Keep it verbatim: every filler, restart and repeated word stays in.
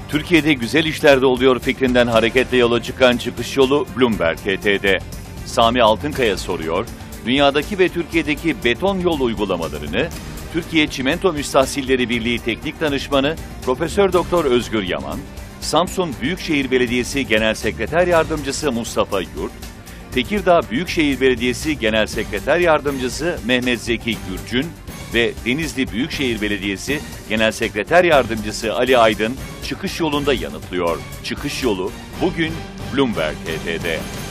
Türkiye'de güzel işlerde oluyor fikrinden hareketle yola çıkan çıkış yolu Bloomberg H T'de. Sami Altınkaya soruyor, dünyadaki ve Türkiye'deki beton yol uygulamalarını Türkiye Çimento Müstahsilleri Birliği Teknik Danışmanı Profesör Doktor Özgür Yaman, Samsun Büyükşehir Belediyesi Genel Sekreter Yardımcısı Mustafa Yurt, Tekirdağ Büyükşehir Belediyesi Genel Sekreter Yardımcısı Mehmet Zeki Gürcün ve Denizli Büyükşehir Belediyesi Genel Sekreter Yardımcısı Ali Aydın çıkış yolunda yanıtlıyor. Çıkış yolu bugün Bloomberg H T'de.